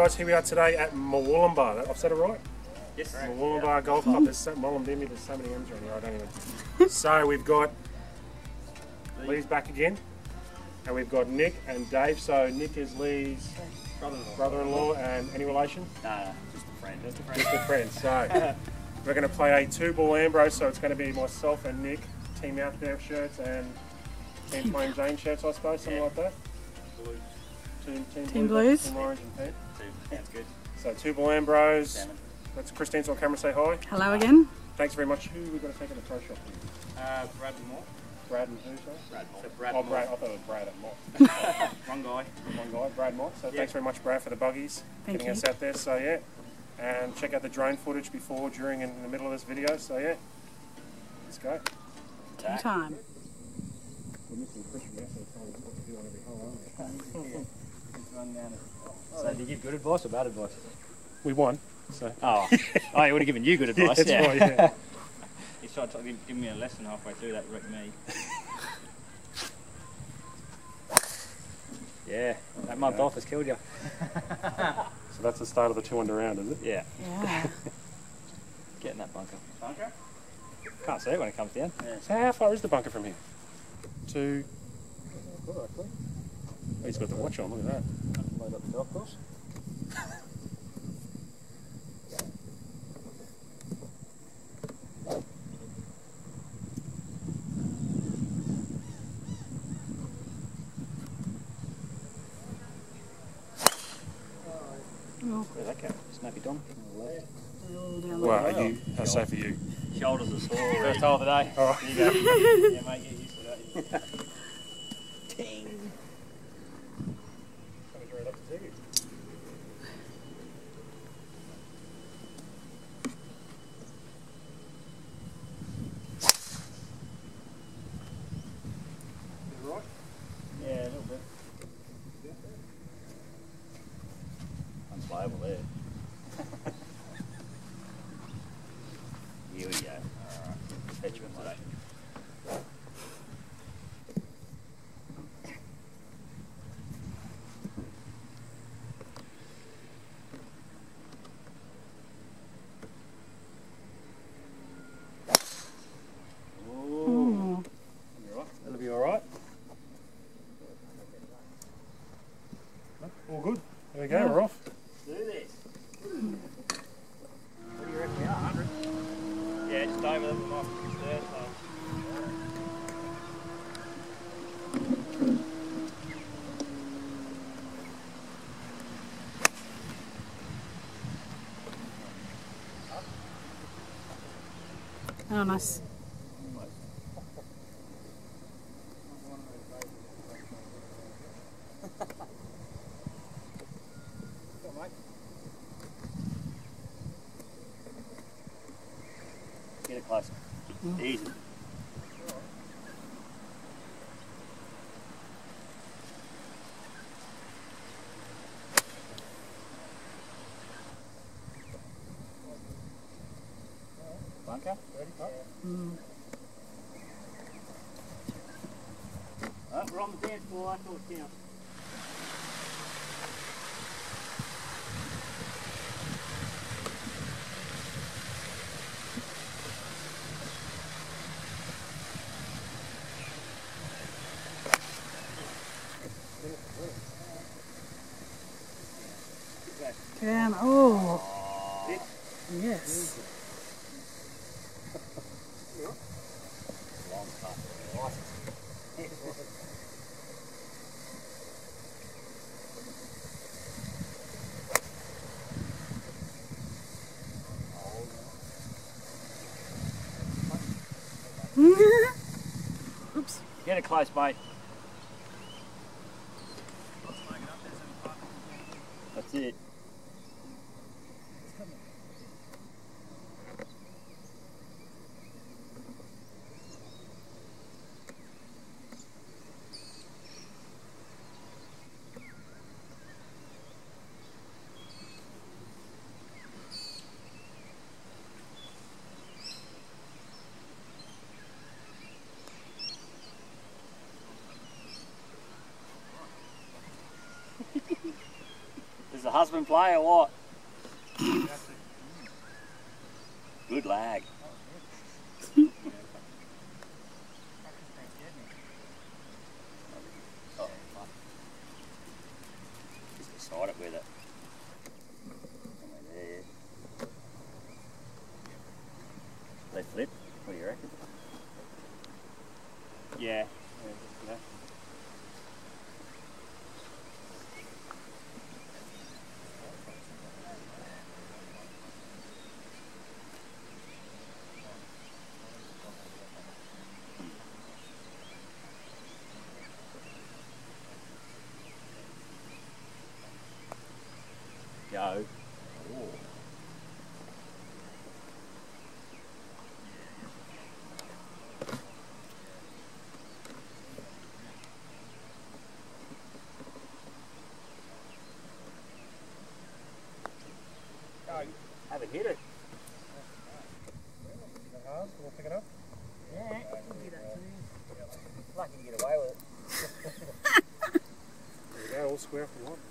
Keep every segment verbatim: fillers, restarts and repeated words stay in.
guys, here we are today at Murwillumbah. I've said it right? Yes. Murwillumbah yeah. Golf Club. There's so, Mullumbimby, there's so many M's around here, I don't even... So we've got Lee's back again, and we've got Nick and Dave. So Nick is Lee's brother-in-law, brother-in-law and any relation? No, no, just a friend. Just a friend. Just a friend. So we're going to play a two-ball Ambrose, so it's going to be myself and Nick, Team Out There shirts and Team Plain Jane shirts, I suppose, something yeah. like that. Blues. Team, team, team Blues. Blues. Team Orange and Pink. Two. That's good. So two-ball Ambrose. Salmon. Let's Christine's on camera say hi. Hello again. Thanks very much. Who are we going to take in the pro shop? Uh, Brad and Mott. Brad and who, sorry? Brad Mott. So Brad oh, Mott. Brad. I thought it was Brad and Mott. One guy. One guy, Brad Mott. So yeah. thanks very much, Brad, for the buggies. Thank getting you. us out there. So yeah. And check out the drone footage before, during, and in the middle of this video. So yeah. Let's go. Take time. We're missing Christian yesterday, telling us what to do on every hole, aren't we? So did you give good advice or bad advice? We won. So. Oh, oh, he would have given you good advice. Yeah, that's yeah. right, yeah. He tried to give me a lesson halfway through that, wrecked me. Yeah, that month yeah. off has killed you. So that's the start of the two under round, is it? Yeah. Yeah. Get in that bunker. Bunker? Can't see it when it comes down. Yeah. So how far is the bunker from here? To... Oh, he's got the watch on, look at that. Load up the golf course. Oh. Where's that go? Snappy dong. Well, are you, how safe are you? Shoulders are sore. First hole of the day. All right. There you go. Yeah, mate, get used to that. Ting. Right? Yeah, a little bit. Unplayable there. Here we go. Alright. Petulant today. Ooh. That'll be alright. All good. There we go, Yeah. we're off. Do this. What do you reckon we are? one hundred? Yeah, just over them. Might be there, so. Oh, nice. Get it closer. Mm. Easy. Bunker? Ready, pup? Mm. Oh, we're on the dance floor. I thought down. Down. Oh. Yes. Long putt. Oops. Get it close, mate. That's it. husband play or what? Good lag. Oh, fuck. Just beside it with it. There. They flip? What do you reckon? Yeah. Yeah. Go. Ooh. Go. Have a hit it. We'll pick it up. Yeah. Lucky to get away with it. There we go, all square for one.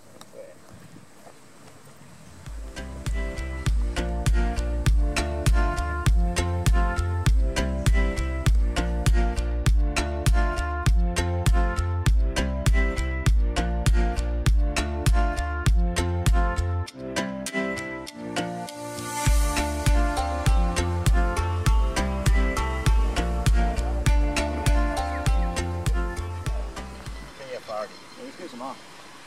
Let's do some on.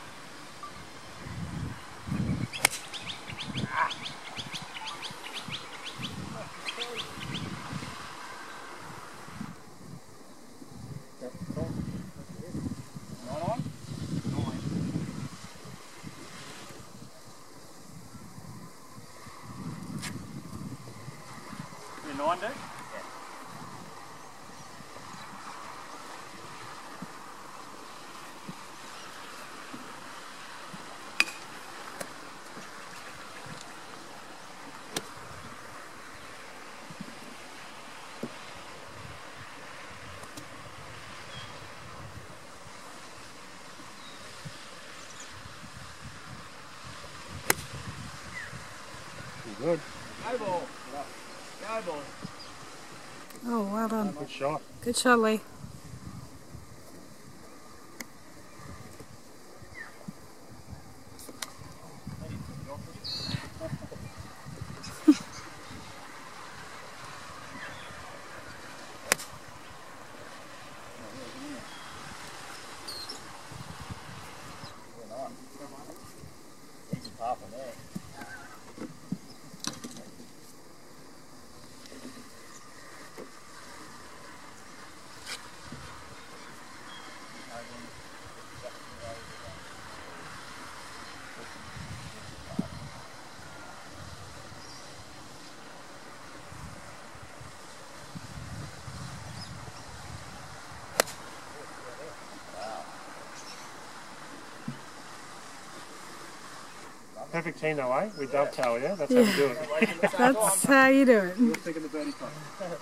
You nine, dude? Yeah. Good. Go ball. Go ball. Oh, well done. Good shot. Good shot, Lee. Easy par from there. Perfect team though, eh? We dovetail, yeah? That's how we do it. That's how you do it. You're thinking the birdie putt.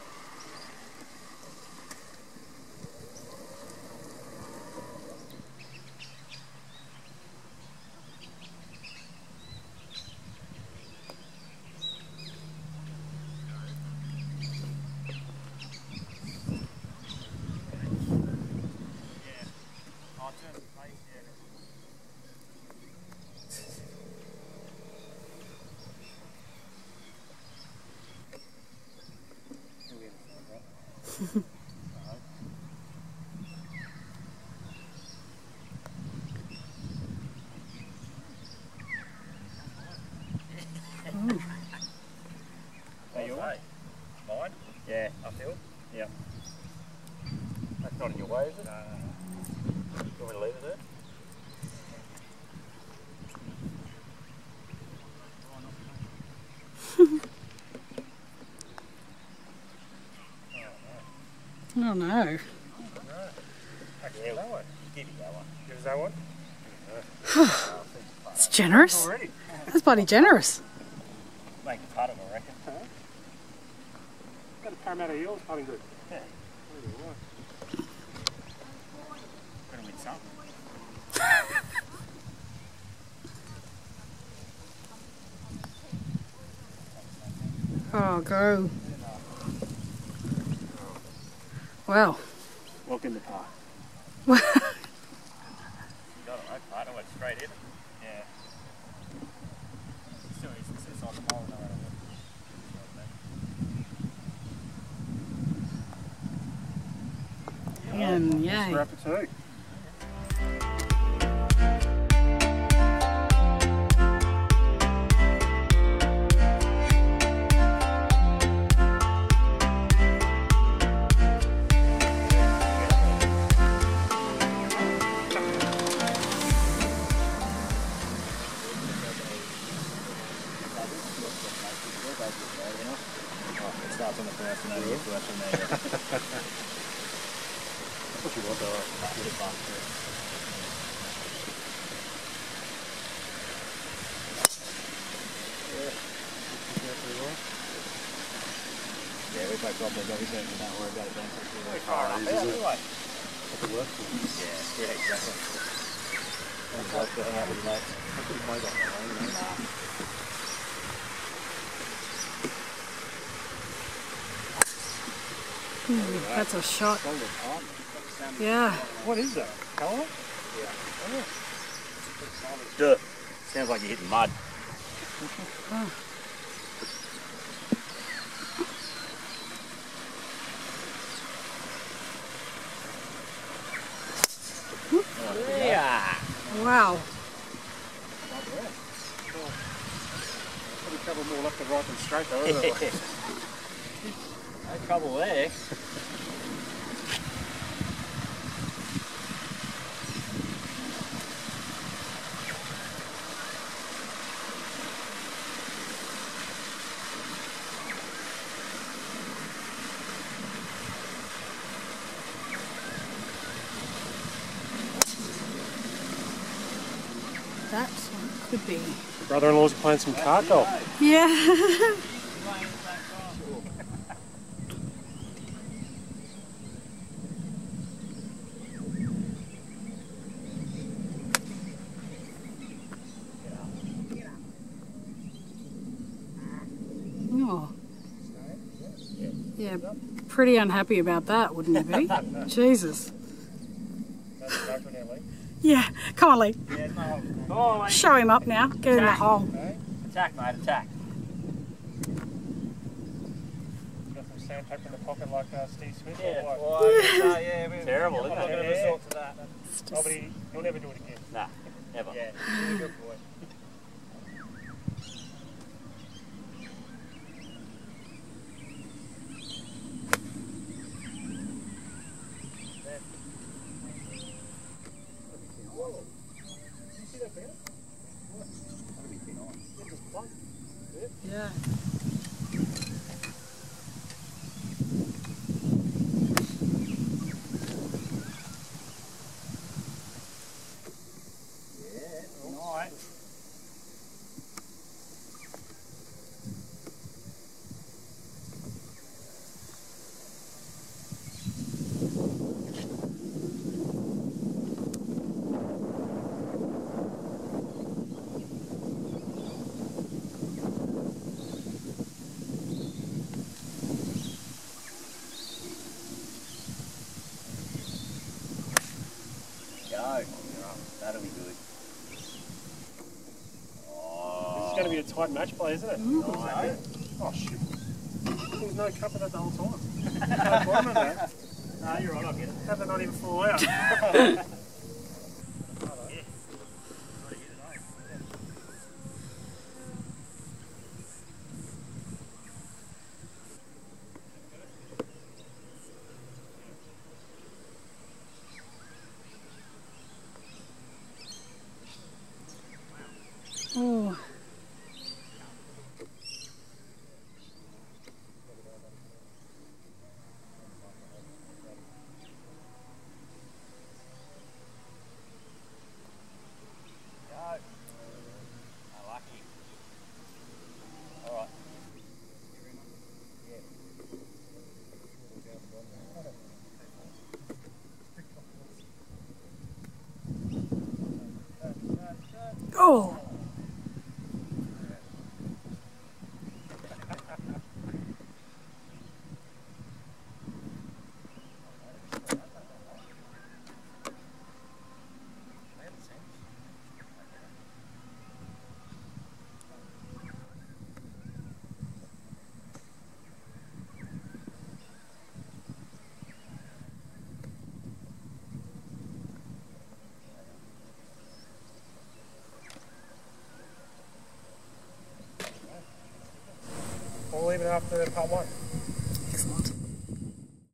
Are you away? Mine? Yeah. Uphill? Yeah. That's not in your way, is it? No, no, no. You want me to leave it there? Oh no. Okay, yeah, that one. Give me that one. Give us that one. It's generous. Already. That's bloody generous. Make a putt of it, I reckon. Huh? Got a Parramatta Eels putting good. Yeah. Right. Better win some. Oh, go. Wow. Walk in the park. You got it, mate. I went straight in. Yeah. Still sits on the hole. No, And yay. We're up to two. It starts on the first and only gets worse from there. That's what you want though. Yeah, we play properly, but we certainly don't worry about it being too Very far far up up, anyway. That's the worst one. Yeah, yeah, exactly. I'd like to hang out with your mates. I couldn't play that one, you know. Nah. Ooh, that's a shot. Solid part. Yeah. What is that? Colour? Yeah. Oh. Duh. Sounds like you're hitting mud. Oh. Yeah. Wow. Probably a couple more left and right than straight though, isn't it? No trouble there. That one could be. Brother-in-law's playing some kart golf. Yeah. Oh. Yeah, pretty unhappy about that, wouldn't you be? Jesus. Yeah, come on, Lee. Yeah, no. Oh, mate. Show him up now. Get in the hole. Attack, mate, attack. Got some sandpaper in the pocket like uh, Steve Smith Yeah, or what? well, yeah, yeah, we're terrible, isn't I'm not it? going to Yeah. resort to that. Oh, but he, he'll never do it again. Nah, never. Yeah, he's a good boy. Yeah. Alright. Go. That'll be good. This is going to be a tight match play, isn't it? Ooh. No. Oh, shit. There was no cup of that the whole time. No bottom of that. No, you're right, I'll get it. How'd that not even fall out? Oh. leave it after part one.